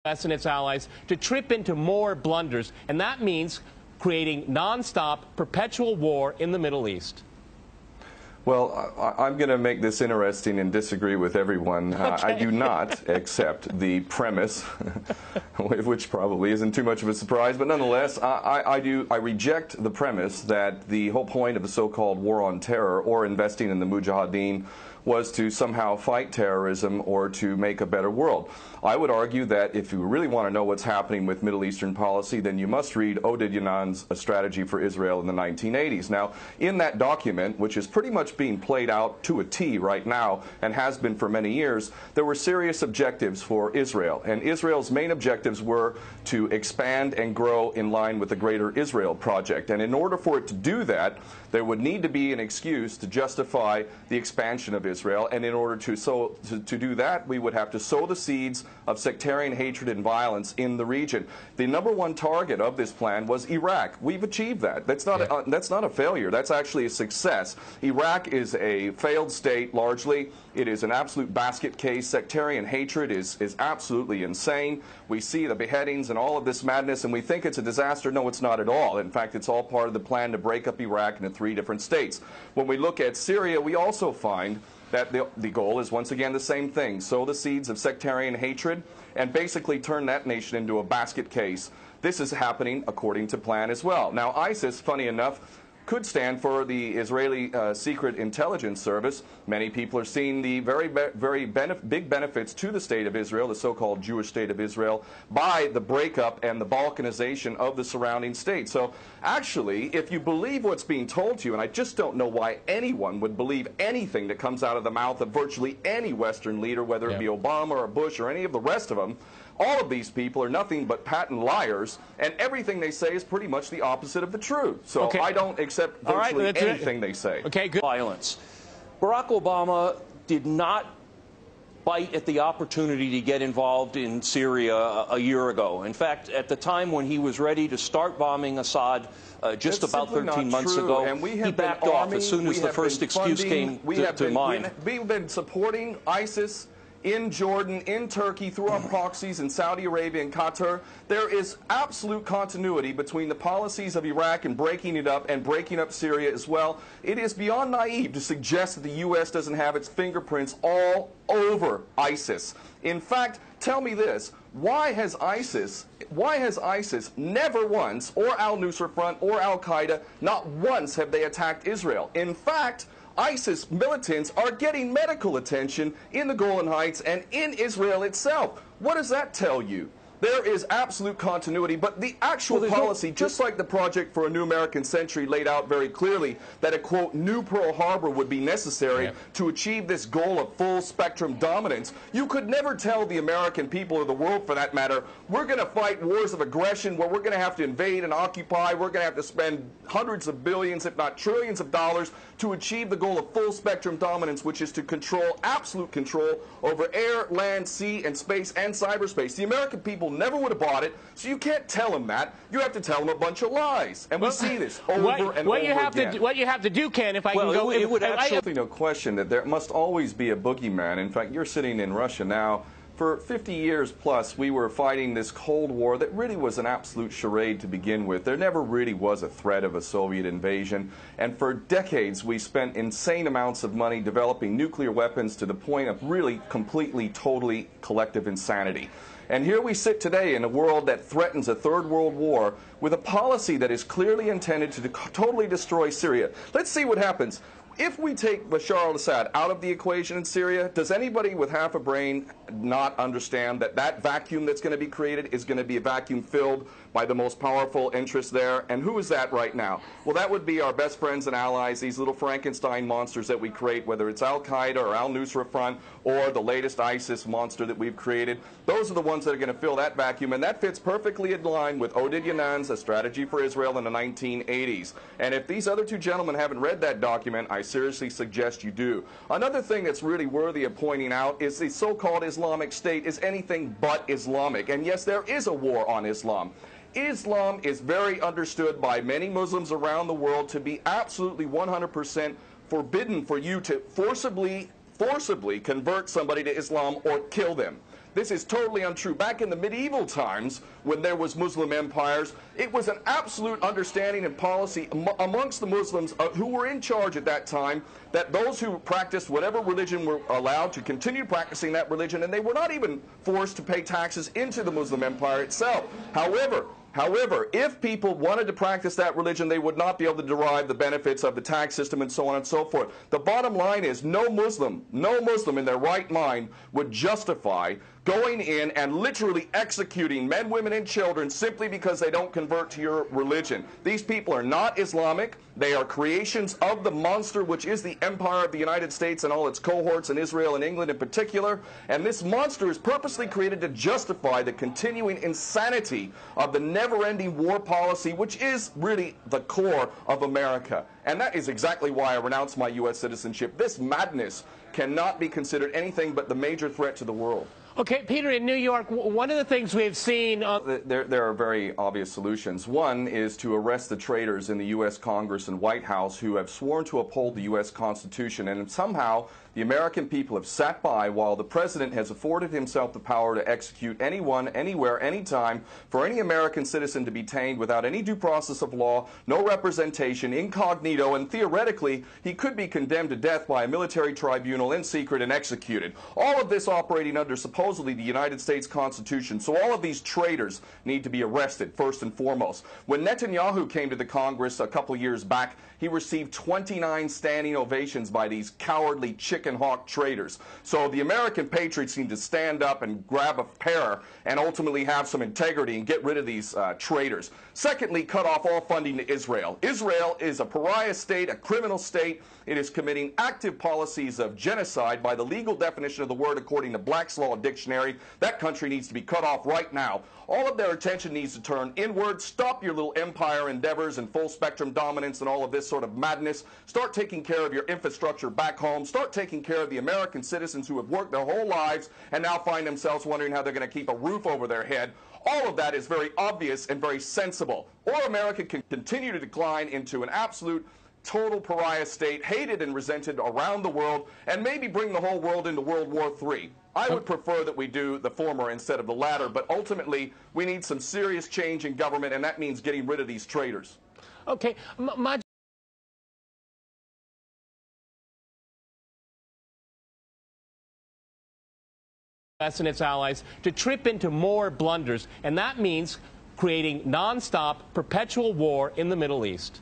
and its allies to trip into more blunders, and that means creating nonstop, perpetual war in the Middle East. Well, I'm going to make this interesting and disagree with everyone. Okay. I do not accept the premise, which probably isn't too much of a surprise, but nonetheless, I reject the premise that the whole point of the so-called war on terror or investing in the Mujahideen was to somehow fight terrorism or to make a better world. I would argue that if you really want to know what's happening with Middle Eastern policy, then you must read Oded Yanan's A Strategy for Israel in the 1980s. Now, in that document, which is pretty much being played out to a T right now and has been for many years, there were serious objectives for Israel. And Israel's main objectives were to expand and grow in line with the Greater Israel Project. And in order for it to do that, there would need to be an excuse to justify the expansion of Israel. And in order to do that, we would have to sow the seeds of sectarian hatred and violence in the region. The #1 target of this plan was Iraq. We've achieved that. That's not a failure. That's actually a success. Iraq is a failed state largely. It is an absolute basket case. Sectarian hatred is absolutely insane. We see the beheadings and all of this madness, and we think it's a disaster. No, it's not at all. In fact, it's all part of the plan to break up Iraq into 3 different states. When we look at Syria, we also find that the goal is once again the same thing: sow the seeds of sectarian hatred and basically turn that nation into a basket case. This is happening according to plan as well. Now, ISIS, funny enough, could stand for the Israeli Secret Intelligence Service. Many people are seeing the very big benefits to the state of Israel, the so-called Jewish state of Israel, by the breakup and the balkanization of the surrounding states. So actually, if you believe what's being told to you, and I just don't know why anyone would believe anything that comes out of the mouth of virtually any Western leader, whether it be Obama or Bush or any of the rest of them, all of these people are nothing but patent liars, and everything they say is pretty much the opposite of the truth. So I don't accept virtually anything they say. Okay, good. Violence. Barack Obama did not bite at the opportunity to get involved in Syria a year ago. In fact, at the time when he was ready to start bombing Assad just about 13 months ago, he backed off as soon as the first excuse came to mind. We've been supporting ISIS in Jordan, in Turkey, through our proxies in Saudi Arabia and Qatar. There is absolute continuity between the policies of Iraq and breaking it up and breaking up Syria as well. It is beyond naive to suggest that the U.S. doesn't have its fingerprints all over ISIS. In fact, tell me this: why has ISIS never once, or al-Nusra Front or al-Qaeda, not once have they attacked Israel? In fact, ISIS militants are getting medical attention in the Golan Heights and in Israel itself. What does that tell you? There is absolute continuity, but the actual policy, just like the Project for a New American Century laid out very clearly, that a, quote, new Pearl Harbor would be necessary to achieve this goal of full spectrum dominance. You could never tell the American people, or the world for that matter, we're going to fight wars of aggression where we're going to have to invade and occupy, we're going to have to spend hundreds of billions, if not trillions of dollars to achieve the goal of full spectrum dominance, which is to control, absolute control over air, land, sea, and space and cyberspace. The American people never would have bought it, so you can't tell them that. You have to tell them a bunch of lies. And we see this over and over again. What you have to do, Ken, if I can go... It would absolutely no question that there must always be a boogeyman. In fact, you're sitting in Russia now. For 50 years plus, we were fighting this Cold War that really was an absolute charade to begin with. There never really was a threat of a Soviet invasion. And for decades, we spent insane amounts of money developing nuclear weapons to the point of really completely, totally collective insanity. And here we sit today in a world that threatens a third world war with a policy that is clearly intended to totally destroy Syria. Let's see what happens. If we take Bashar al-Assad out of the equation in Syria, does anybody with half a brain not understand that that vacuum that's going to be created is going to be a vacuum filled by the most powerful interests there? And who is that right now? Well, that would be our best friends and allies, these little Frankenstein monsters that we create, whether it's al-Qaeda or al-Nusra Front or the latest ISIS monster that we've created. Those are the ones that are going to fill that vacuum, and that fits perfectly in line with Oded Yanan's A Strategy for Israel in the 1980s. And if these other two gentlemen haven't read that document, I seriously suggest you do. Another thing that's really worthy of pointing out is the so-called Islamic State is anything but Islamic. And yes, there is a war on Islam. Islam is very understood by many Muslims around the world to be absolutely 100% forbidden for you to forcibly convert somebody to Islam or kill them. This is totally untrue. Back in the medieval times, when there was Muslim empires, it was an absolute understanding and policy amongst the Muslims who were in charge at that time that those who practiced whatever religion were allowed to continue practicing that religion, and they were not even forced to pay taxes into the Muslim empire itself. However, if people wanted to practice that religion, they would not be able to derive the benefits of the tax system and so on and so forth. The bottom line is no Muslim in their right mind would justify going in and literally executing men, women, and children simply because they don't convert to your religion. These people are not Islamic. They are creations of the monster, which is the empire of the United States and all its cohorts in Israel and England in particular. And this monster is purposely created to justify the continuing insanity of the never-ending war policy, which is really the core of America. And that is exactly why I renounced my U.S. citizenship. This madness cannot be considered anything but the major threat to the world. Okay, Peter, in New York, one of the things we've seen... There are very obvious solutions. One is to arrest the traitors in the U.S. Congress and White House who have sworn to uphold the U.S. Constitution, and somehow the American people have sat by while the President has afforded himself the power to execute anyone, anywhere, anytime, for any American citizen to be detained without any due process of law, no representation, incognito, and theoretically, he could be condemned to death by a military tribunal in secret and executed. All of this operating under supposedly the United States Constitution. So all of these traitors need to be arrested, first and foremost. When Netanyahu came to the Congress a couple years back, he received 29 standing ovations by these cowardly chicken hawk traitors. So the American patriots need to stand up and grab a pair and ultimately have some integrity and get rid of these traitors. Secondly, cut off all funding to Israel. Israel is a pariah state, a criminal state. It is committing active policies of genocide by the legal definition of the word according to Black's Law Dictionary. That country needs to be cut off right now. All of their attention needs to turn inward. Stop your little empire endeavors and full spectrum dominance and all of this sort of madness. Start taking care of your infrastructure back home. Start taking care of the American citizens who have worked their whole lives and now find themselves wondering how they're going to keep a roof over their head. All of that is very obvious and very sensible. Or America can continue to decline into an absolute total pariah state, hated and resented around the world, and maybe bring the whole world into World War III. I would prefer that we do the former instead of the latter, but ultimately we need some serious change in government, and that means getting rid of these traitors. Okay, and its allies to trip into more blunders, and that means creating nonstop, perpetual war in the Middle East.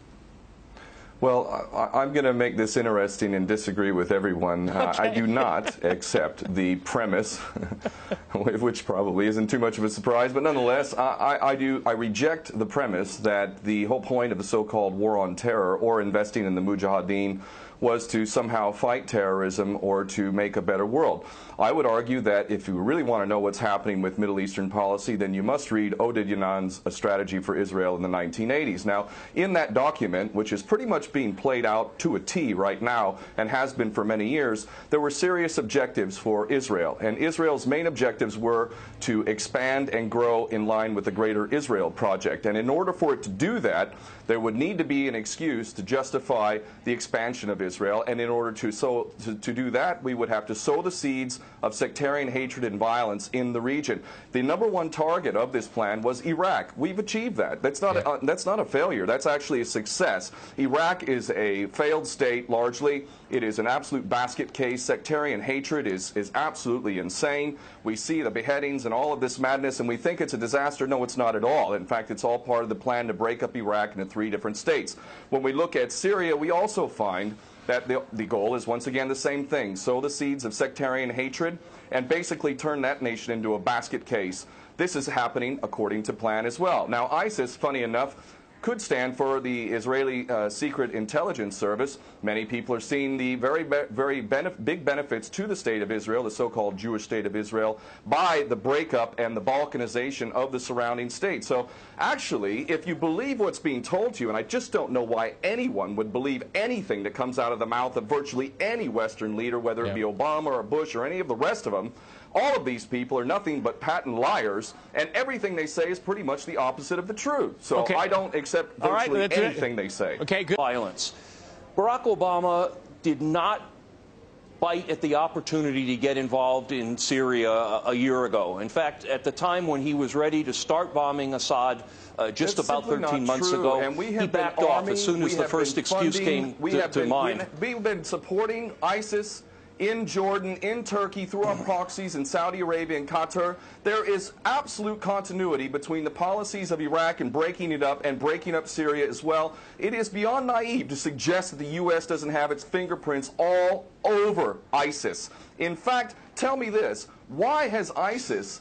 Well, I'm going to make this interesting and disagree with everyone. Okay. I do not accept the premise, which probably isn't too much of a surprise, but nonetheless, I reject the premise that the whole point of the so-called war on terror or investing in the Mujahideen was to somehow fight terrorism or to make a better world. I would argue that if you really want to know what's happening with Middle Eastern policy, then you must read Oded Yanan's A Strategy for Israel in the 1980s. Now, in that document, which is pretty much being played out to a T right now and has been for many years, there were serious objectives for Israel. And Israel's main objectives were to expand and grow in line with the Greater Israel Project. And in order for it to do that, there would need to be an excuse to justify the expansion of Israel, and in order to do that, we would have to sow the seeds of sectarian hatred and violence in the region. The #1 target of this plan was Iraq. We've achieved that. That's not a failure. That's actually a success. Iraq is a failed state largely. It is an absolute basket case. Sectarian hatred is absolutely insane. We see the beheadings and all of this madness, and we think it's a disaster. No, it's not at all. In fact, it's all part of the plan to break up Iraq into 3 different states. When we look at Syria, we also find that the goal is once again the same thing: sow the seeds of sectarian hatred and basically turn that nation into a basket case. This is happening according to plan as well. Now, ISIS, funny enough, could stand for the Israeli Secret Intelligence Service. Many people are seeing the very big benefits to the state of Israel, the so-called Jewish state of Israel, by the breakup and the balkanization of the surrounding states. So actually, if you believe what's being told to you, and I just don't know why anyone would believe anything that comes out of the mouth of virtually any Western leader, whether it be Obama or Bush or any of the rest of them, all of these people are nothing but patent liars, and everything they say is pretty much the opposite of the truth. So I don't accept virtually anything they say. Okay, good. Violence. Barack Obama did not bite at the opportunity to get involved in Syria a year ago. In fact, at the time when he was ready to start bombing Assad just That's about 13 months true. ago, and we have he backed off as soon as the first excuse came to mind. We've been supporting ISIS in Jordan, in Turkey, through our proxies in Saudi Arabia and Qatar. There is absolute continuity between the policies of Iraq and breaking it up and breaking up Syria as well. It is beyond naive to suggest that the U.S. doesn't have its fingerprints all over ISIS. In fact, tell me this, why has ISIS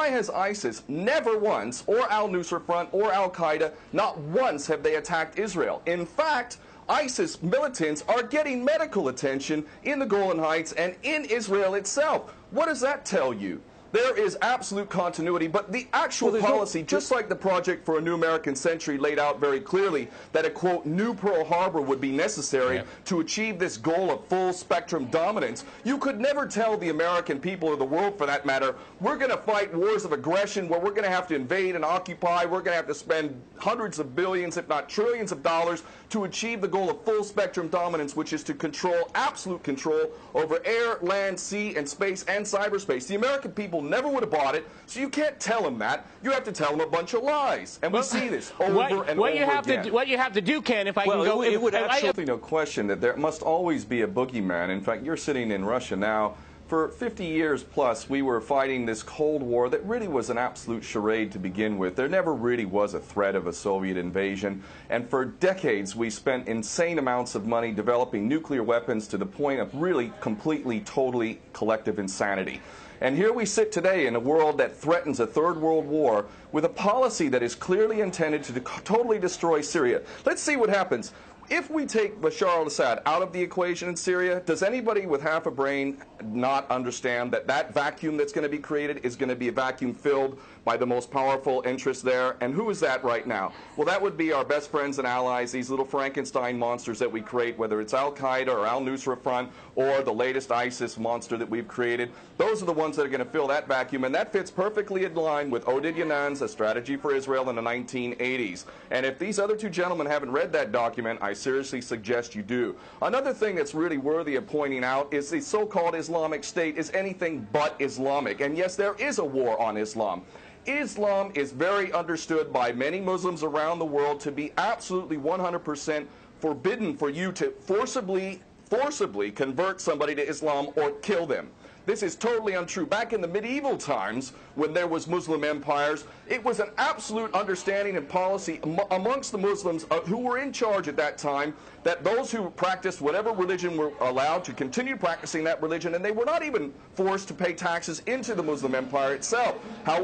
never once, or al-Nusra Front or al-Qaeda, not once have they attacked Israel? In fact, ISIS militants are getting medical attention in the Golan Heights and in Israel itself. What does that tell you? There is absolute continuity, but the actual policy, just like the Project for a New American Century laid out very clearly, that a, quote, new Pearl Harbor would be necessary to achieve this goal of full spectrum dominance, you could never tell the American people, or the world for that matter, we're going to fight wars of aggression where we're going to have to invade and occupy, we're going to have to spend hundreds of billions, if not trillions of dollars to achieve the goal of full spectrum dominance, which is to control, absolute control over air, land, sea, and space and cyberspace. The American people never would have bought it, so you can't tell them that. You have to tell them a bunch of lies. And we see this over and over again. What you have to do, Ken, if I can go... It would actually no question that there must always be a boogeyman. In fact, you're sitting in Russia now. For 50 years plus, we were fighting this Cold War that really was an absolute charade to begin with. There never really was a threat of a Soviet invasion. And for decades, we spent insane amounts of money developing nuclear weapons to the point of really completely, totally collective insanity. And here we sit today in a world that threatens a third world war with a policy that is clearly intended to totally destroy Syria. Let's see what happens. If we take Bashar al-Assad out of the equation in Syria, does anybody with half a brain not understand that that vacuum that's going to be created is going to be a vacuum filled by the most powerful interests there? And who is that right now? Well, that would be our best friends and allies, these little Frankenstein monsters that we create, whether it's al-Qaeda or al-Nusra Front or the latest ISIS monster that we've created. Those are the ones that are going to fill that vacuum, and that fits perfectly in line with Oded Yanan's A Strategy for Israel in the 1980s. And if these other two gentlemen haven't read that document, I seriously suggest you do. Another thing that's really worthy of pointing out is the so-called Islamic State is anything but Islamic. And yes, there is a war on Islam. Islam is very understood by many Muslims around the world to be absolutely 100% forbidden for you to forcibly convert somebody to Islam or kill them. This is totally untrue. Back in the medieval times, when there was Muslim empires, it was an absolute understanding and policy amongst the Muslims who were in charge at that time that those who practiced whatever religion were allowed to continue practicing that religion, and they were not even forced to pay taxes into the Muslim empire itself.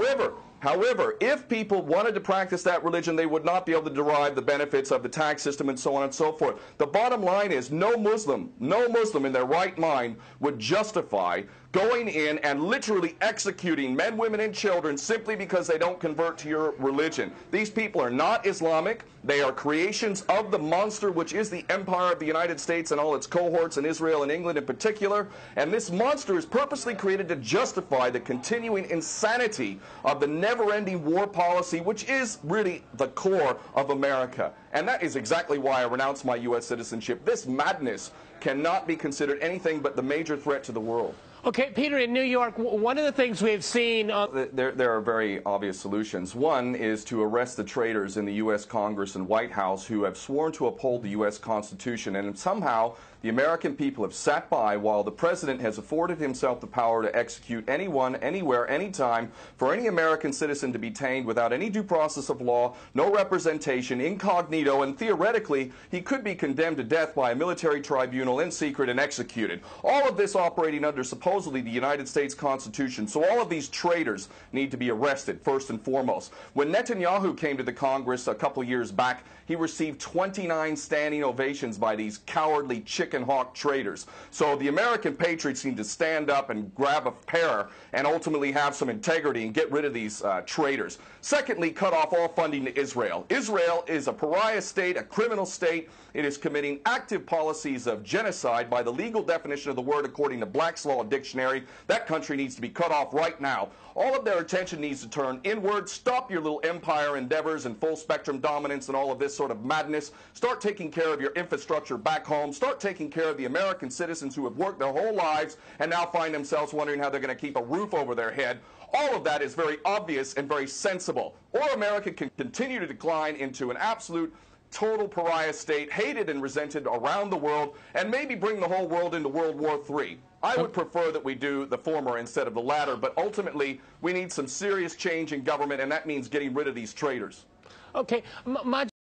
However, if people wanted to practice that religion, they would not be able to derive the benefits of the tax system and so on and so forth. The bottom line is no Muslim in their right mind would justify going in and literally executing men, women, and children simply because they don't convert to your religion. These people are not Islamic. They are creations of the monster, which is the empire of the United States and all its cohorts in Israel and England in particular. And this monster is purposely created to justify the continuing insanity of the never-ending war policy, which is really the core of America. And that is exactly why I renounce my U.S. citizenship. This madness cannot be considered anything but the major threat to the world. Okay, Peter, in New York, one of the things we've seen... There are very obvious solutions. One is to arrest the traitors in the U.S. Congress and White House who have sworn to uphold the U.S. Constitution, and somehow the American people have sat by while the President has afforded himself the power to execute anyone, anywhere, anytime, for any American citizen to be detained without any due process of law, no representation, incognito, and theoretically he could be condemned to death by a military tribunal in secret and executed. All of this operating under supposedly the United States Constitution. So all of these traitors need to be arrested, first and foremost. When Netanyahu came to the Congress a couple years back, he received 29 standing ovations by these cowardly chicken hawk traitors. So the American patriots need to stand up and grab a pair and ultimately have some integrity and get rid of these traitors. Secondly, cut off all funding to Israel. Israel is a pariah state, a criminal state. It is committing active policies of genocide by the legal definition of the word according to Black's Law Dictionary. That country needs to be cut off right now. All of their attention needs to turn inward. Stop your little empire endeavors and full spectrum dominance and all of this sort of madness. Start taking care of your infrastructure back home. Start taking taking care of the American citizens who have worked their whole lives and now find themselves wondering how they're going to keep a roof over their head. All of that is very obvious and very sensible. Or America can continue to decline into an absolute total pariah state, hated and resented around the world, and maybe bring the whole world into World War III. I would prefer that we do the former instead of the latter, but ultimately we need some serious change in government, and that means getting rid of these traitors. Okay,